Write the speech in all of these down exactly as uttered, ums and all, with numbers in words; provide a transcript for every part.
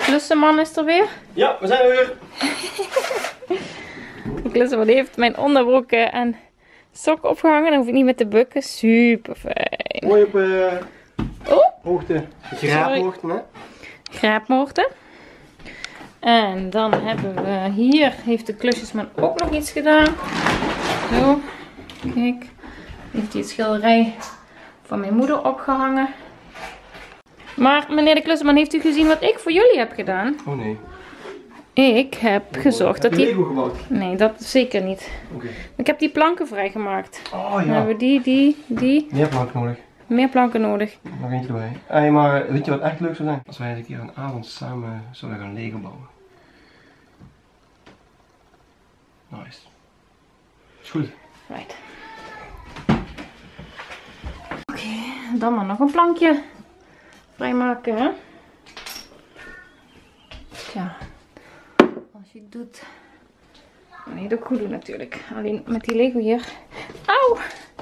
klussenman is er weer. Ja, we zijn er weer. De klussenman heeft mijn onderbroeken en sokken opgehangen. Dan hoef ik niet meer te bukken. Super fijn. Mooi op uh, oh. hoogte. Graaphoogte, hè? Graapmoorten. En dan hebben we hier, heeft de klusjesman ook nog iets gedaan. Zo, kijk. Heeft hij het schilderij van mijn moeder opgehangen. Maar meneer de klusjesman, heeft u gezien wat ik voor jullie heb gedaan? Oh nee. Ik heb oh, gezorgd dat die... die... Lego gebouwd? Nee, dat zeker niet. Okay. Ik heb die planken vrijgemaakt. Oh ja. Dan hebben we die, die, die. Meer planken nodig. Meer planken nodig. Nog eentje erbij. Hey, maar weet je wat echt leuk zou zijn? Als wij een keer een avond samen zouden gaan Lego bouwen. Nice. Is goed. Right. Oké, okay, dan maar nog een plankje vrijmaken, hè? Tja, als je het doet. Nee, dat goed doen natuurlijk. Alleen met die Lego hier. Auw!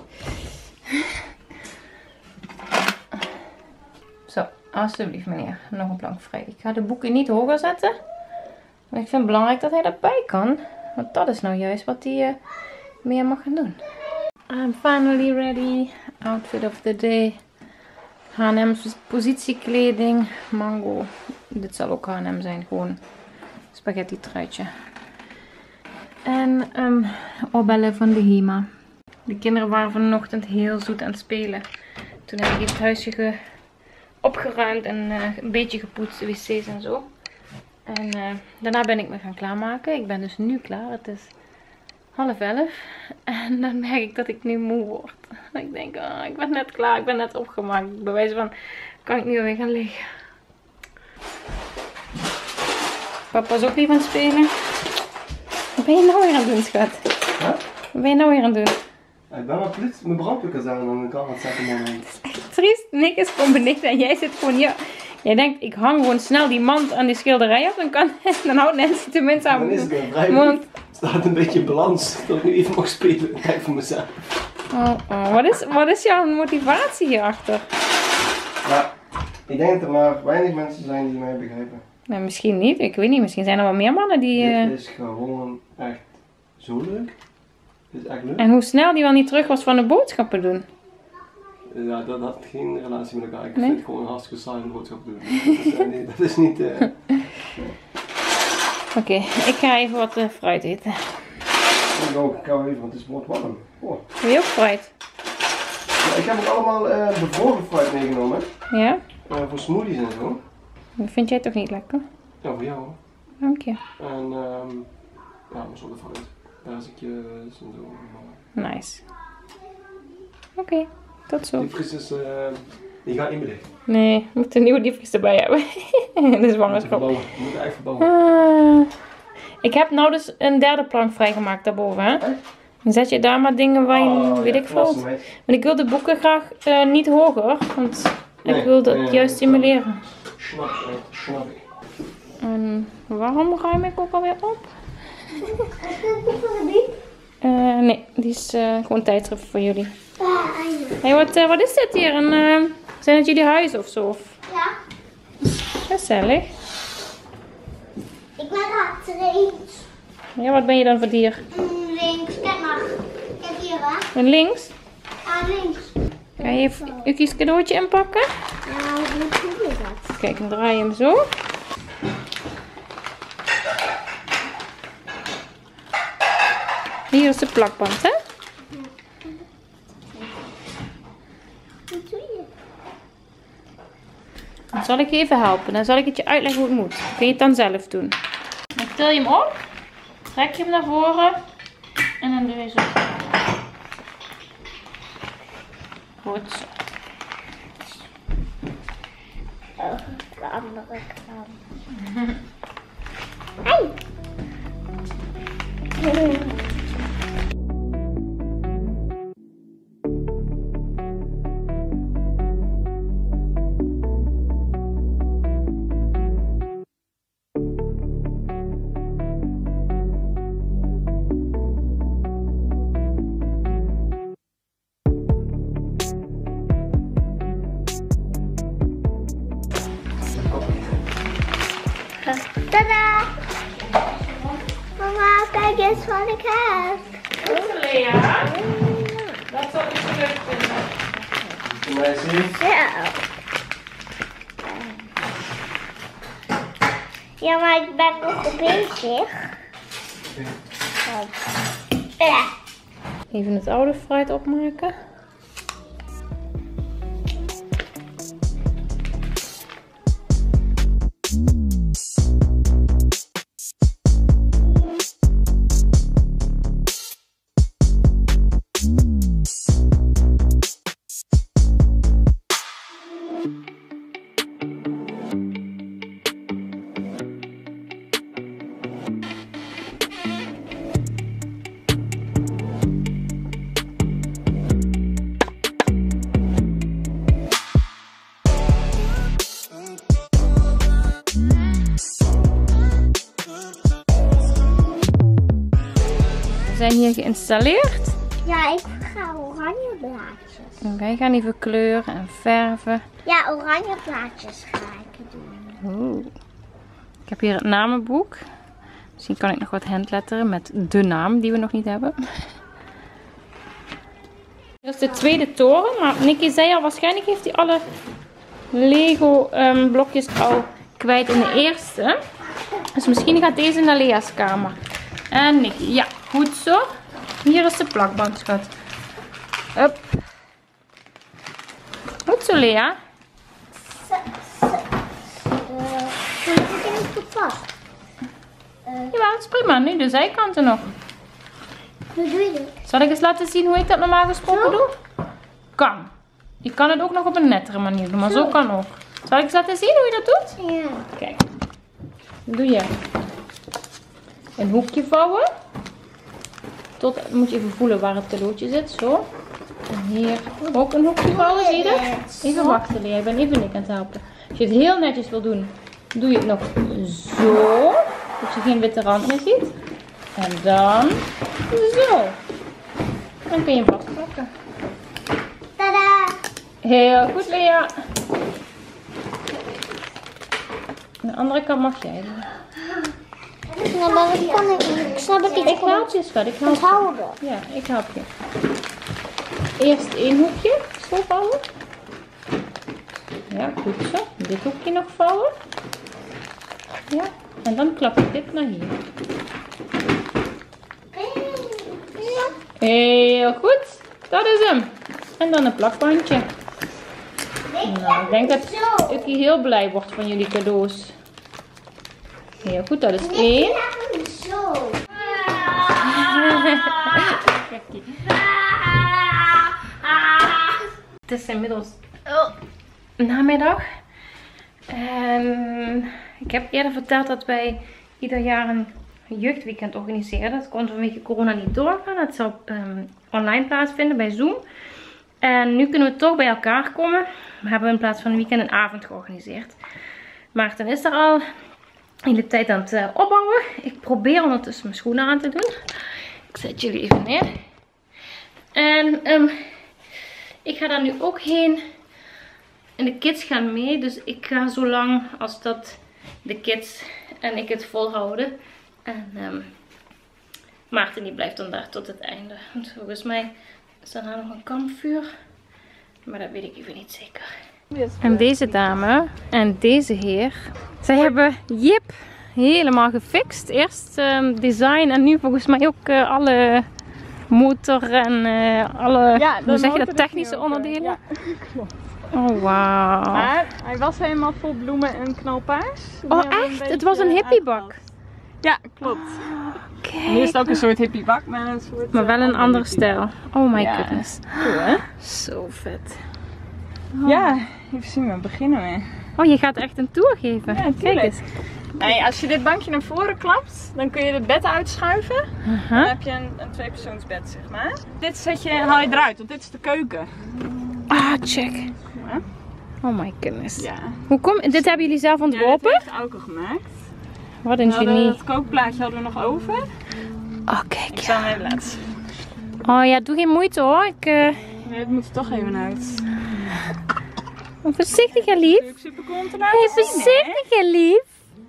Zo, alsjeblieft meneer. Nog een plank vrij. Ik ga de boeken niet hoger zetten. Want ik vind het belangrijk dat hij erbij kan. Want dat is nou juist wat hij uh, meer mag gaan doen. I'm finally ready. Outfit of the day. H en M's positiekleding. Mango. Dit zal ook H en M zijn. Gewoon spaghetti truitje. En um, oorbellen van de Hema. De kinderen waren vanochtend heel zoet aan het spelen. Toen heb ik het huisje ge opgeruimd en uh, een beetje gepoetst. De wc's en zo. En uh, daarna ben ik me gaan klaarmaken. Ik ben dus nu klaar. Het is half elf. En dan merk ik dat ik nu moe word. Ik denk, oh, ik ben net klaar. Ik ben net opgemaakt. Bij wijze van, kan ik nu weer gaan liggen. Papa is ook niet aan het spelen. Wat ben je nou weer aan het doen, schat? Huh? Wat ben je nou weer aan het doen? Ik ben maar plus mijn brandweer aan en dan kan het zetten. Het is echt triest. Nick is gewoon beneden en jij zit gewoon hier. Jij denkt, ik hang gewoon snel die mand aan die schilderij af. Dan, kan, dan houdt Nancy tenminste aan. Dan is het een vrij mond. Het staat een beetje in balans. Dat ik nu even mag spelen. Kijk voor mezelf. Oh, oh. Wat, is, wat is jouw motivatie hierachter? Ja, ik denk dat er maar weinig mensen zijn die mij begrijpen. Nou, misschien niet. Ik weet niet. Misschien zijn er wel meer mannen die... Uh... Dit is gewoon echt zo leuk. Dit is echt leuk. En hoe snel die wel niet terug was van de boodschappen doen. Ja, dat had geen relatie met elkaar. Ik nee? vind het gewoon hartstikke saai een boodschap doen. Dat is, nee, dat is niet... Uh... Oké, okay, ik ga even wat uh, fruit eten. Ik ook, ik ga even, want het is wordt warm. Oh. Wil je ook fruit? Ja, ik heb ook allemaal uh, bevroren fruit meegenomen. Ja? Uh, voor smoothies en zo. Dat vind jij toch niet lekker? Ja, voor jou. Dank je. En um, ja, maar zonder fruit. Perzikjes en zo. Nice. Oké, okay, tot zo. Die vries is, uh, die gaat niet meer dicht. Nee, we moeten een nieuwe diepvries erbij hebben. Dat is zwangerschap. We moeten echt verbouwen. Uh, ik heb nou dus een derde plank vrijgemaakt daarboven, hè? Dan zet je daar maar dingen waar je, oh, weet ja, ik veel. Want ik wil de boeken graag uh, niet hoger, want nee, ik wil dat nee, juist stimuleren. Snap ik, snap ik. En waarom ruim ik ook alweer op? Uh, nee, die is uh, gewoon tijdschrift voor jullie. Hé, hey, wat, uh, wat is dit hier? Een, uh, zijn het jullie huis of zo? Of? Ja. Gezellig. Ik ben rechts. Ja, wat ben je dan voor dier? Links, kijk maar. Kijk hier, hè. En links? Ah, links. Ga je Uki's cadeautje inpakken? Ja, hoe doe je dat? Kijk, dan draai je hem zo. Hier is de plakband, hè? Hoe doe je? Dan zal ik je even helpen. Dan zal ik het je uitleggen hoe het moet. Dan kun je het dan zelf doen. Dan til je hem op. Trek je hem naar voren. En dan doe je zo. Goed zo. Oh, de andere kant. Au! Tada! Mama, kijk eens wat ik heb. Goed, Lea. Dat zal ik zo leuk vinden. Voor mij zie je. Zo. Ja, maar ik ben nog bezig. Ja. Even het oude fruit opmaken. We zijn hier geïnstalleerd. Ja, ik ga oranje blaadjes. En wij gaan even kleuren en verven. Ja, oranje blaadjes ga ik doen. Oeh. Ik heb hier het namenboek. Misschien kan ik nog wat handletteren met de naam die we nog niet hebben. Dit is de tweede toren, maar Nicky zei al, waarschijnlijk heeft hij alle Lego um, blokjes al kwijt in de eerste. Dus misschien gaat deze naar Lea's kamer. En Nicky, ja, goed zo. Hier is de plakband, schat. Hup. Goed zo, Lea. Dat heb ik niet gepast. Jawel, het is prima. Nu de zijkanten nog. Hoe doe je dit? Zal ik eens laten zien hoe ik dat normaal gesproken doe? Kan. Je kan het ook nog op een nettere manier doen, maar zo, zo kan ook. Zal ik eens laten zien hoe je dat doet? Ja. Kijk. Dan doe je een hoekje vouwen. Tot, moet je even voelen waar het cadeautje zit. Zo. En hier ook een hoekje vouwen, zie je dat? Even wachten, Lea. Ik ben even Nick aan het helpen. Als je het heel netjes wil doen, doe je het nog zo. Dat je geen witte rand meer ziet. En dan zo. Dan kun je hem vastpakken. Tada! Heel goed, Lea. De andere kant mag jij doen. Nou, maar dat kan ik niet. Ik snap het niet. Ik help je, schat. Ik help je. Houden. Ja, ik help je. Eerst één hoekje zo vouwen. Ja, goed zo. Dit hoekje nog vouwen. Ja, en dan klap je dit naar hier. Heel goed. Dat is hem. En dan een plakbandje. Nou, ik denk dat Ukkie heel blij wordt van jullie cadeaus. Heel goed, dat is één. Zo. Het is inmiddels oh, namiddag. En ik heb eerder verteld dat wij ieder jaar een jeugdweekend organiseren. Dat kon vanwege corona niet doorgaan. Het zal um, online plaatsvinden bij Zoom. En nu kunnen we toch bij elkaar komen. We hebben in plaats van een weekend een avond georganiseerd. Maarten is er al de hele tijd aan het uh, opbouwen. Ik probeer ondertussen mijn schoenen aan te doen. Ik zet jullie even neer. En um, ik ga daar nu ook heen. En de kids gaan mee. Dus ik ga zo lang als dat de kids en ik het volhouden. En um, Maarten die blijft dan daar tot het einde. Want volgens mij is daarna nog een kampvuur. Maar dat weet ik even niet zeker. En deze dame en deze heer. Zij hebben Jip helemaal gefixt. Eerst um, design en nu volgens mij ook uh, alle motor en uh, alle ja, hoe zeg je dat, technische onderdelen. Ja, klopt. Oh, wauw. Maar hij was helemaal vol bloemen en knalpaars. Oh, echt? Het was een hippiebak. Ja, klopt. Oh, kijk. Nu is het ook een soort hippiebak, maar een soort... Maar wel een andere stijl. Oh my ja. goodness. Cool, hè? Zo vet. Oh. Ja, even zien, we beginnen mee. Oh, je gaat echt een tour geven. Ja, kijk eens. Nee, als je dit bankje naar voren klapt, dan kun je het bed uitschuiven. Uh-huh. Dan heb je een, een tweepersoonsbed, zeg maar. Dit zet je, haal je eruit, want dit is de keuken. Ah, check. Ja. Oh my goodness. Ja. Hoe kom, dit hebben jullie zelf ontworpen? Ja, dit heeft Auke gemaakt. Wat een hadden, genie. Het kookplaatje hadden we nog over. Oh, kijk. Ik zal hem even laten zien. Oh ja, doe geen moeite hoor. Ik, uh... Nee, het moet er toch even uit. Oh, voorzichtig, lief. Super cool om te laten Hey, zien, voorzichtig, lief.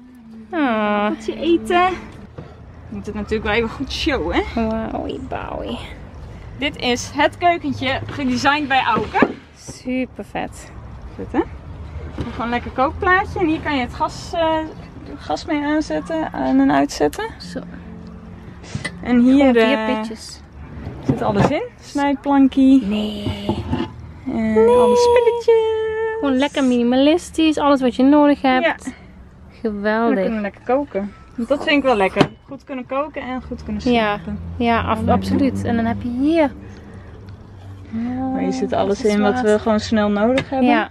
Oh. Appeltje eten. Je moet het natuurlijk wel even goed showen, hè? Wowie, bowie. Dit is het keukentje gedesigned bij Auke. Super vet. Goed, hè? Gewoon een lekker kookplaatje. En hier kan je het gas, uh, gas mee aanzetten aan en uitzetten. Zo. En hier Gewoon vier uh, pitjes. zit alles in. Snijplankie. Nee. En nee. Alle spulletjes. Gewoon lekker minimalistisch. Alles wat je nodig hebt. Ja. Geweldig. Dan kunnen we lekker koken. Want dat vind ik wel lekker. Goed kunnen koken en goed kunnen slapen. Ja, ja af, absoluut. En dan heb je hier. Oh, maar hier zit alles in wat we gewoon snel nodig hebben. Ja.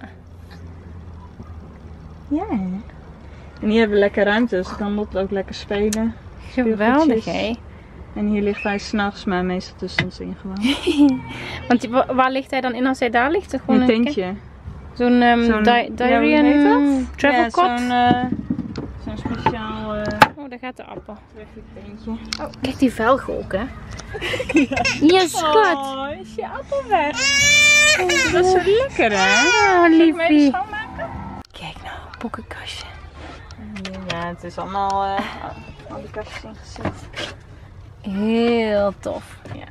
Ja. En hier hebben we lekker ruimte, dus kan Lotte ook lekker spelen. Geweldig, hè? En hier ligt hij s'nachts, maar meestal tussen ons in gewoon. Want die, waar ligt hij dan in als hij daar ligt? Gewoon een tentje. Zo'n um, Zo'n di diary ja, en travel ja, cot? Zo'n uh, zo'n speciaal... Uh, oh, daar gaat de appel. tentje. Oh, kijk die velg ook, hè? Ja, ja schat. Oh, is je appel weg? Oh, dat is zo lekker, hè? Oh, liefie. Schoonmaken? Kijk nou, een boekenkastje. Ja, het is allemaal uh, al die kastjes ingezet. Heel tof. Ja.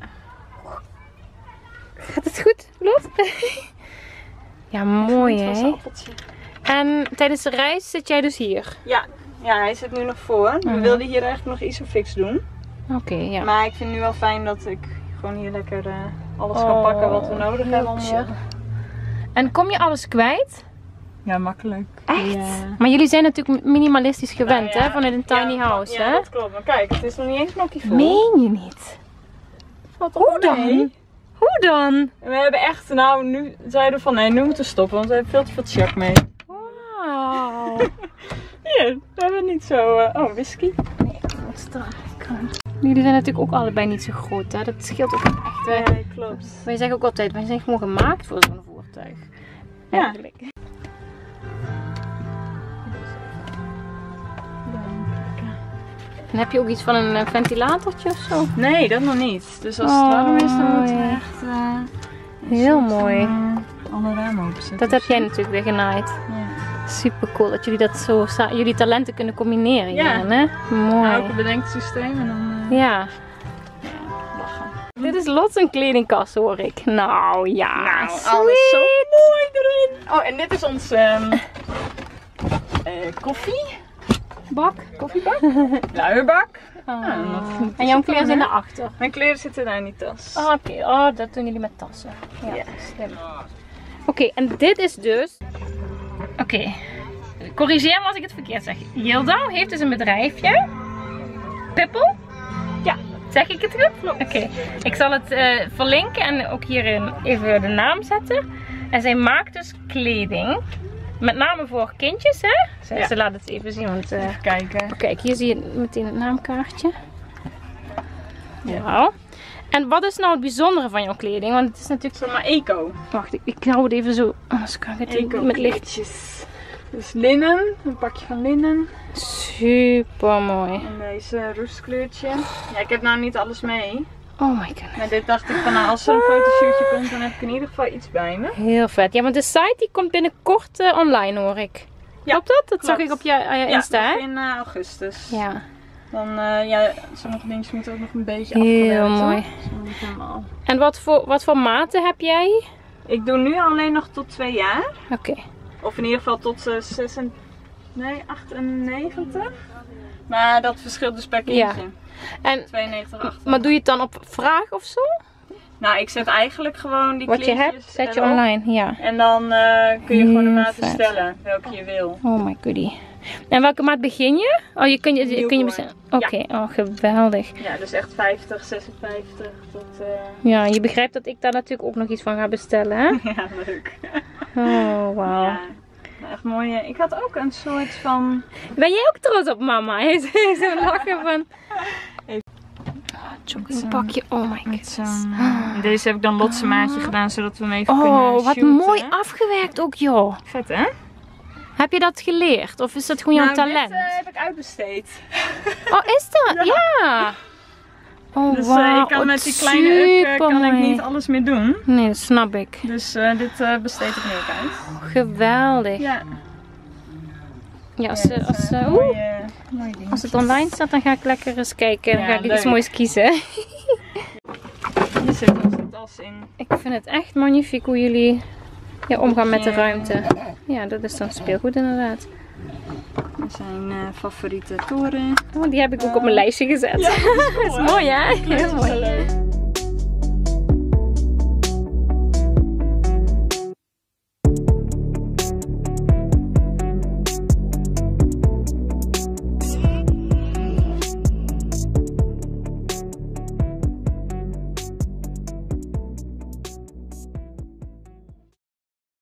Gaat het goed, Lot? Ja, mooi, hè? En tijdens de reis zit jij dus hier? Ja, ja, hij zit nu nog voor. We uh-huh. wilden hier eigenlijk nog Isofix doen. Oké, okay, ja. Maar ik vind het nu wel fijn dat ik gewoon hier lekker uh, alles oh, kan pakken wat we nodig hebben. Om, uh... En kom je alles kwijt? Ja, makkelijk. Echt? Ja. Maar jullie zijn natuurlijk minimalistisch gewend, nou, ja. hè? Vanuit een tiny ja, house, ja, hè? Ja, dat klopt. Maar kijk, het is nog niet eens blokje vol. Meen je niet? Hoe dan? Mee? Hoe dan? We hebben echt, nou, nu zeiden we van nee, nu moeten we stoppen, want we hebben veel te veel chak mee. Wauw. Hier, we hebben niet zo, uh, oh, whisky. Nee, wat strak. Jullie zijn natuurlijk ook allebei niet zo groot, hè? Dat scheelt ook echt. Wij, ja, klopt. Wij zeggen ook altijd, wij zijn gewoon gemaakt voor zo'n voertuig. Ja. Eigenlijk. En heb je ook iets van een ventilatortje of zo? Nee, dat nog niet. Dus als het warm is, dan moet je echt uh, heel mooi. Uh, alle ramen openzetten. Dat heb jij natuurlijk weer genaaid. Ja. Super cool dat jullie dat zo, jullie talenten kunnen combineren. Ja. Hierin, hè? Mooi. Elke bedenkt systeem en dan uh, ja. ja, lachen. Dit is Lot een kledingkast, hoor ik. Nou ja, nou, sweet. alles zo mooi erin. Oh, en dit is ons um, uh, koffie. Bak? Koffiebak? Luierbak. Oh. Ja, en jouw kleren zijn daarachter? Mijn kleren zitten daar in die tas. Oh, oké, okay. Oh, dat doen jullie met tassen. Ja, yeah. Slim. Oké, okay, en dit is dus... Oké, okay. Corrigeer me als ik het verkeerd zeg. Yildau heeft dus een bedrijfje. Pippel? Ja. Zeg ik het goed? Oké, okay. Ik zal het uh, verlinken en ook hierin even de naam zetten. En zij maakt dus kleding. Met name voor kindjes, hè? Ze, ja. ze laat het even zien, want... Uh, even kijken. Oh, kijk, hier zie je meteen het naamkaartje. Ja. Wow. En wat is nou het bijzondere van jouw kleding? Want het is natuurlijk... Zeg maar eco. Wacht, ik, ik hou het even zo... Anders kan ik het eco met lichtjes. Dus linnen, een pakje van linnen. Super mooi. En deze roestkleurtje. Ja, ik heb nou niet alles mee. Oh my god. Maar dit dacht ik van, nou, als er een fotoshootje komt, dan heb ik in ieder geval iets bij me. Heel vet. Ja, want de site die komt binnenkort uh, online, hoor ik. Ja, klopt dat? Dat klopt. zag ik op je, uh, je Insta, hè? Ja, in uh, augustus. Ja. Dan, uh, ja, sommige dingen moeten ook nog een beetje heel afgewerkt. Mooi. Helemaal. En wat voor, wat voor maten heb jij? Ik doe nu alleen nog tot twee jaar. Oké. Okay. Of in ieder geval tot uh, zes en, nee, achtennegentig. Maar dat verschilt dus per kindje. Ja. En, tweeënnegentig, achtennegentig. Maar doe je het dan op vraag of zo? Nou, ik zet eigenlijk gewoon die wat je hebt, zet je online, ja. En dan uh, kun je hmm, gewoon de maat bestellen, welke je wil. Oh my goodie. En welke maat begin je? Oh, je kun je, kun je bestellen. Oké, okay. Ja. Oh geweldig. Ja, dus echt vijftig, zesenvijftig tot... Uh... Ja, je begrijpt dat ik daar natuurlijk ook nog iets van ga bestellen, hè? Ja, leuk. Oh, wauw. Ja. Echt mooi. Ik had ook een soort van... Ben jij ook trots op mama? Zo'n lachen van... Joggingpakje, oh my god. Uh, deze heb ik dan Lotse maatje gedaan, zodat we hem even oh, kunnen shooten. Oh, wat mooi afgewerkt ook, joh. Vet, hè? Heb je dat geleerd? Of is dat gewoon jouw nou, talent? dit uh, heb ik uitbesteed. Oh, is dat? Ja. ja. Oh, dus wow. uh, ik kan met die kleine uk uh, kan ik niet alles meer doen. Nee, dat snap ik. Dus uh, dit uh, besteed ik nu ook uit. Oh, geweldig. Ja. Ja, als, ja, als, uh, uh, mooie, mooie dingen. Als het online staat, dan ga ik lekker eens kijken. Dan Ja, ga ik iets leuk. moois kiezen. Hier zit onze tas in. Ik vind het echt magnifiek hoe jullie ja, omgaan met de ruimte. Ja, dat is dan speelgoed inderdaad. Dat zijn uh, favoriete toren. Oh, die heb ik ook op mijn lijstje gezet. Ja, dat is Dat is mooi hè? Heel mooi. leuk.